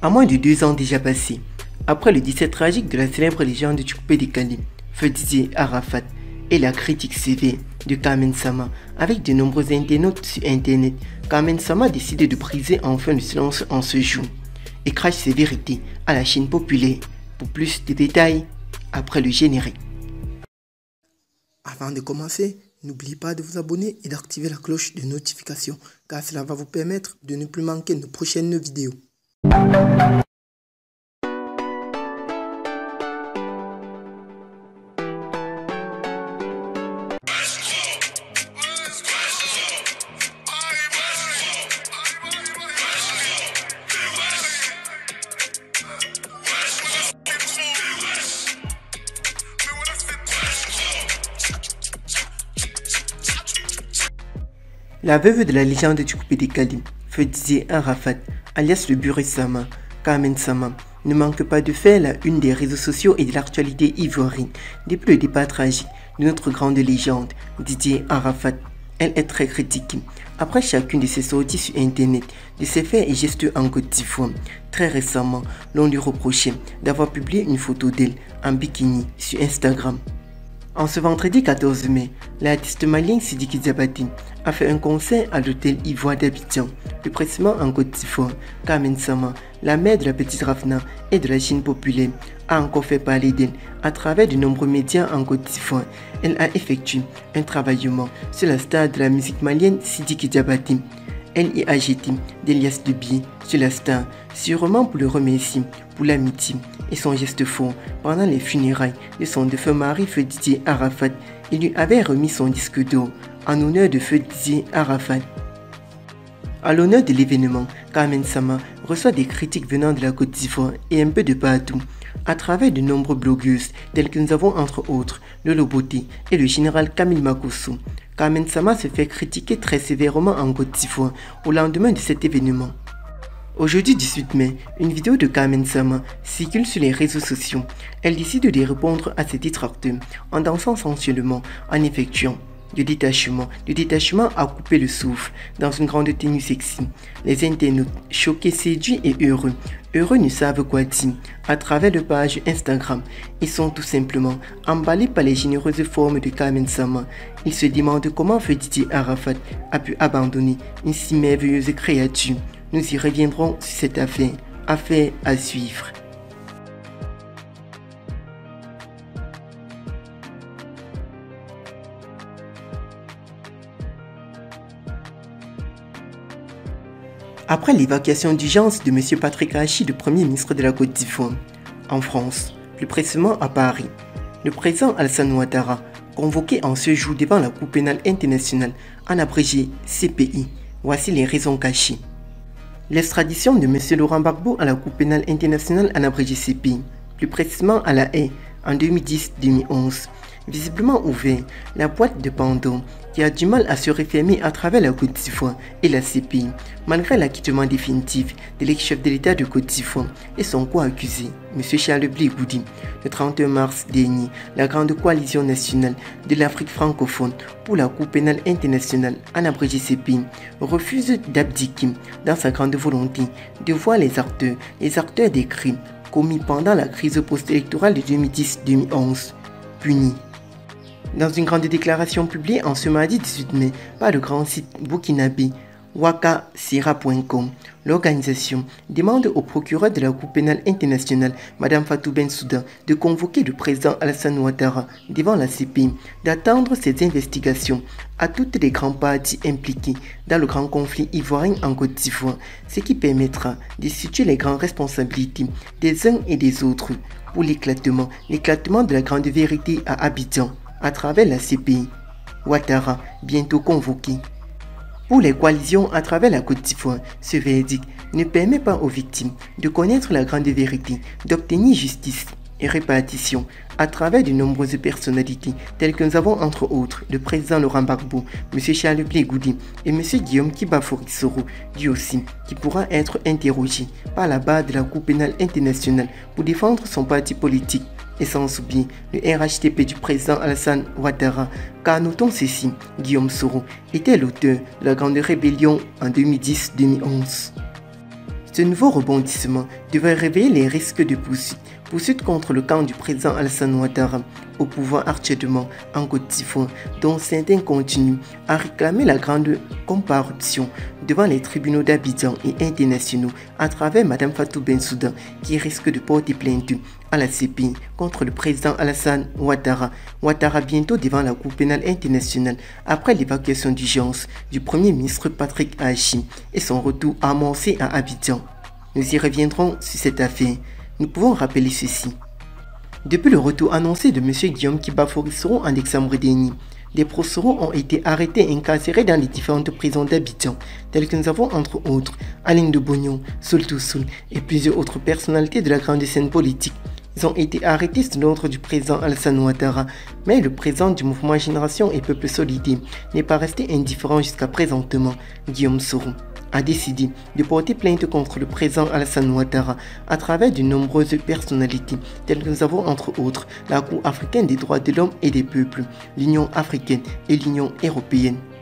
À moins de 2 ans déjà passés, après le décès tragique de la célèbre légende du coupé décalé, feu Didier Arafat, et la critique sévère de Carmen Sama, avec de nombreux internautes sur internet, Carmen Sama a décidé de briser enfin le silence en ce jour et crache ses vérités à la chaîne populaire. Pour plus de détails, après le générique. Avant de commencer, n'oubliez pas de vous abonner et d'activer la cloche de notification, car cela va vous permettre de ne plus manquer nos prochaines vidéos. La veuve de la légende du coupé décalé, feu Didier Arafat, alias le Buré Sama, Carmen Sama, ne manque pas de faire la une des réseaux sociaux et de l'actualité ivoirienne depuis le départ tragique de notre grande légende, Didier Arafat. Elle est très critiquée après chacune de ses sorties sur internet, de ses faits et gestes en Côte d'Ivoire. Très récemment, l'on lui reprochait d'avoir publié une photo d'elle en bikini sur Instagram. En ce vendredi 14 mai, l'artiste malien Sidiki Diabaté a fait un concert à l'hôtel Ivoire d'Abidjan, plus précisément en Côte d'Ivoire. Carmen Sama, la mère de la petite Rafna et de la Chine populaire, a encore fait parler d'elle à travers de nombreux médias en Côte d'Ivoire. Elle a effectué un travaillement sur la star de la musique malienne Sidiki Diabaté. Elle y a jeté des liasses de billets sur la star, sûrement pour le remercier pour l'amitié et son geste fort pendant les funérailles de son défunt mari feu Didier Arafat. Il lui avait remis son disque d'or en honneur de feu Didier Arafat. À l'honneur de l'événement, Carmen Sama reçoit des critiques venant de la Côte d'Ivoire et un peu de partout, à travers de nombreuses blogueuses telles que nous avons entre autres Lolo Beauté et le général Camille Makosso. Carmen Sama se fait critiquer très sévèrement en Côte d'Ivoire au lendemain de cet événement. Aujourd'hui 18 mai, une vidéo de Carmen Sama circule sur les réseaux sociaux. Elle décide de répondre à ses détracteurs en dansant sensuellement, en effectuant le détachement à couper le souffle dans une grande tenue sexy. Les internautes, choqués, séduits et heureux ne savent quoi dire. À travers le page Instagram, ils sont tout simplement emballés par les généreuses formes de Carmen Sama. Ils se demandent comment feu Didier Arafat a pu abandonner une si merveilleuse créature. Nous y reviendrons sur cette affaire à suivre. Après l'évacuation d'urgence de M. Patrick Hachi, le Premier ministre de la Côte d'Ivoire, en France, plus précisément à Paris, le président Alassane Ouattara, convoqué en ce jour devant la Cour pénale internationale, en abrégé CPI. Voici les raisons cachées. L'extradition de M. Laurent Gbagbo à la Cour pénale internationale en abrégé CPI, plus précisément à La Haye, en 2010-2011. Visiblement ouvert, la boîte de Pandore qui a du mal à se refermer à travers la Côte d'Ivoire et la CPI, malgré l'acquittement définitif de l'ex-chef de l'État de Côte d'Ivoire et son co-accusé, M. Charles Blé Goudi. Le 31 mars dernier, la grande coalition nationale de l'Afrique francophone pour la Cour pénale internationale, en abrégé CPI, refuse d'abdiquer dans sa grande volonté de voir les acteurs des crimes commis pendant la crise post-électorale de 2010-2011 punis. Dans une grande déclaration publiée en ce mardi 18 mai par le grand site burkinabé wakasira.com, l'organisation demande au procureur de la Cour pénale internationale, Mme Fatou Bensouda, de convoquer le président Alassane Ouattara devant la CPI, d'attendre ses investigations à toutes les grandes parties impliquées dans le grand conflit ivoirien en Côte d'Ivoire, ce qui permettra de situer les grandes responsabilités des uns et des autres pour l'éclatement de la grande vérité à Abidjan à travers la CPI. Ouattara, bientôt convoqué. Pour les coalitions à travers la Côte d'Ivoire, ce verdict ne permet pas aux victimes de connaître la grande vérité, d'obtenir justice et répartition à travers de nombreuses personnalités telles que nous avons entre autres le président Laurent Gbagbo, M. Charles Blé Goudi et M. Guillaume Kibafouri-Soro, lui aussi, qui pourra être interrogé par la barre de la Cour pénale internationale pour défendre son parti politique. Et sans oublier le RHTP du président Alassane Ouattara, car notons ceci, Guillaume Soro était l'auteur de la grande rébellion en 2010-2011. Ce nouveau rebondissement devrait réveiller les risques de poursuite contre le camp du président Alassane Ouattara, au pouvoir actuellement en Côte d'Ivoire, dont certains continuent à réclamer la grande comparution devant les tribunaux d'Abidjan et internationaux à travers Mme Fatou Bensouda, qui risque de porter plainte à la CPI contre le président Alassane Ouattara. Ouattara bientôt devant la Cour pénale internationale après l'évacuation d'urgence du Premier ministre Patrick Achi et son retour amorcé à Abidjan. Nous y reviendrons sur cette affaire. Nous pouvons rappeler ceci. Depuis le retour annoncé de M. Guillaume Kiba Forisseron en décembre dernier, des procureurs ont été arrêtés et incarcérés dans les différentes prisons d'Abidjan, telles que nous avons entre autres Alain de Bognon, Soul Toussoul et plusieurs autres personnalités de la grande scène politique. Ils ont été arrêtés sous l'ordre du président Alassane Ouattara, mais le président du mouvement Génération et Peuple Solidaire n'est pas resté indifférent jusqu'à présentement. Guillaume Soro a décidé de porter plainte contre le président Alassane Ouattara à travers de nombreuses personnalités, telles que nous avons entre autres la Cour africaine des droits de l'homme et des peuples, l'Union africaine et l'Union européenne.